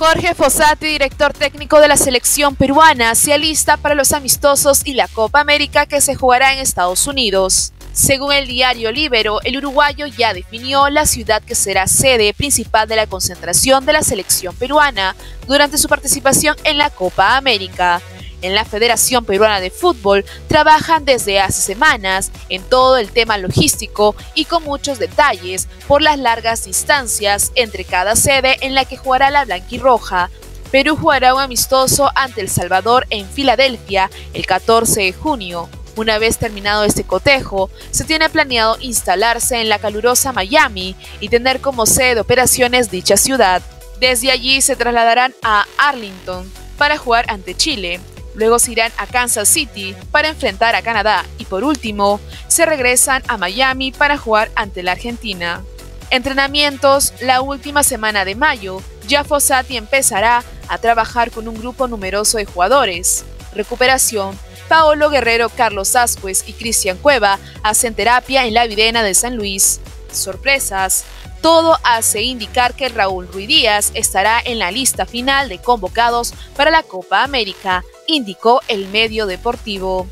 Jorge Fossati, director técnico de la selección peruana, se alista para los amistosos y la Copa América que se jugará en Estados Unidos. Según el diario Libero, el uruguayo ya definió la ciudad que será sede principal de la concentración de la selección peruana durante su participación en la Copa América. En la Federación Peruana de Fútbol trabajan desde hace semanas en todo el tema logístico y con muchos detalles por las largas distancias entre cada sede en la que jugará la blanquirroja. Perú jugará un amistoso ante El Salvador en Filadelfia el 14 de junio. Una vez terminado este cotejo, se tiene planeado instalarse en la calurosa Miami y tener como sede de operaciones dicha ciudad. Desde allí se trasladarán a Arlington para jugar ante Chile. Luego se irán a Kansas City para enfrentar a Canadá y por último se regresan a Miami para jugar ante la Argentina. Entrenamientos la última semana de mayo. Ya Fossati empezará a trabajar con un grupo numeroso de jugadores. Recuperación. Paolo Guerrero, Carlos Ascuez y Cristian Cueva hacen terapia en la Videna de San Luis. Sorpresas. Todo hace indicar que Raúl Ruiz Díaz estará en la lista final de convocados para la Copa América, indicó el medio deportivo.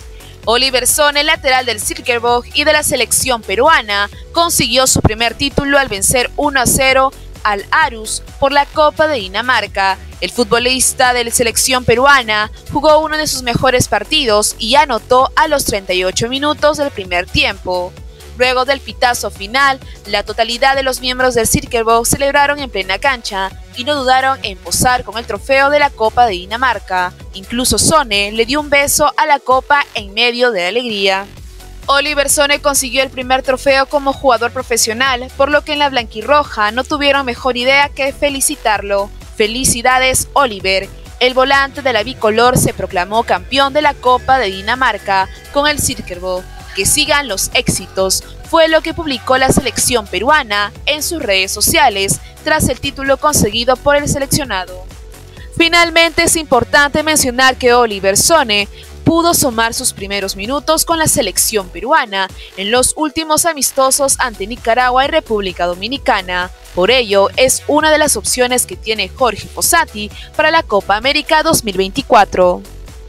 Oliver Sone, lateral del Silkeborg y de la selección peruana, consiguió su primer título al vencer 1-0 al Aarhus por la Copa de Dinamarca. El futbolista de la selección peruana jugó uno de sus mejores partidos y anotó a los 38 minutos del primer tiempo. Luego del pitazo final, la totalidad de los miembros del Silkeborg celebraron en plena cancha y no dudaron en posar con el trofeo de la Copa de Dinamarca. Incluso Sone le dio un beso a la copa en medio de la alegría. Oliver Sone consiguió el primer trofeo como jugador profesional, por lo que en la blanquirroja no tuvieron mejor idea que felicitarlo. ¡Felicidades, Oliver! El volante de la bicolor se proclamó campeón de la Copa de Dinamarca con el Silkeborg. Que sigan los éxitos, fue lo que publicó la selección peruana en sus redes sociales tras el título conseguido por el seleccionado. Finalmente es importante mencionar que Oliver Sone pudo sumar sus primeros minutos con la selección peruana en los últimos amistosos ante Nicaragua y República Dominicana. Por ello, es una de las opciones que tiene Jorge Fossati para la Copa América 2024.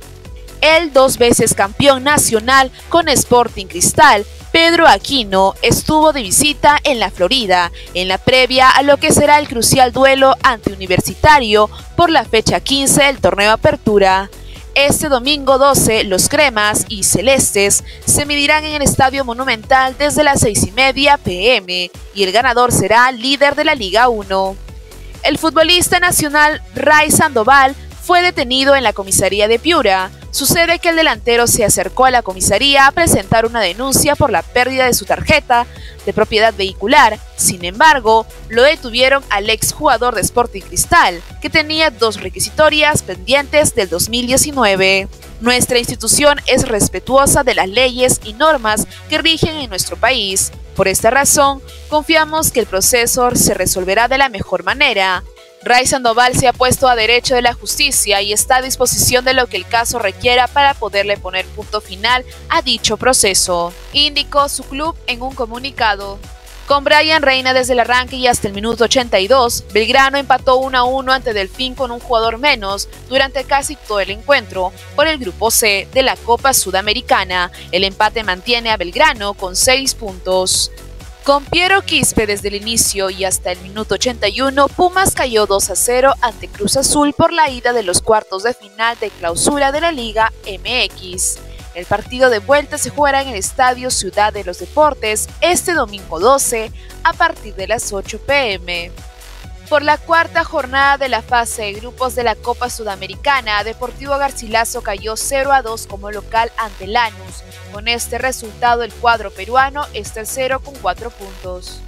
El dos veces campeón nacional con Sporting Cristal, Pedro Aquino, estuvo de visita en la Florida, en la previa a lo que será el crucial duelo ante Universitario por la fecha 15 del torneo Apertura. Este domingo 12, los cremas y celestes se medirán en el Estadio Monumental desde las 6:30 p.m. y el ganador será líder de la Liga 1. El futbolista nacional Ray Sandoval fue detenido en la comisaría de Piura. Sucede que el delantero se acercó a la comisaría a presentar una denuncia por la pérdida de su tarjeta de propiedad vehicular. Sin embargo, lo detuvieron al exjugador de Sporting Cristal, que tenía 2 requisitorias pendientes del 2019. Nuestra institución es respetuosa de las leyes y normas que rigen en nuestro país. Por esta razón, confiamos que el proceso se resolverá de la mejor manera. Ray Sandoval se ha puesto a derecho de la justicia y está a disposición de lo que el caso requiera para poderle poner punto final a dicho proceso, indicó su club en un comunicado. Con Brian Reina desde el arranque y hasta el minuto 82, Belgrano empató 1-1 ante Delfín con un jugador menos durante casi todo el encuentro por el grupo C de la Copa Sudamericana. El empate mantiene a Belgrano con 6 puntos. Con Piero Quispe desde el inicio y hasta el minuto 81, Pumas cayó 2-0 ante Cruz Azul por la ida de los cuartos de final de clausura de la Liga MX. El partido de vuelta se jugará en el Estadio Ciudad de los Deportes este domingo 12 a partir de las 8 p.m. Por la cuarta jornada de la fase de grupos de la Copa Sudamericana, Deportivo Garcilaso cayó 0-2 como local ante Lanús. Con este resultado, el cuadro peruano es tercero con 4 puntos.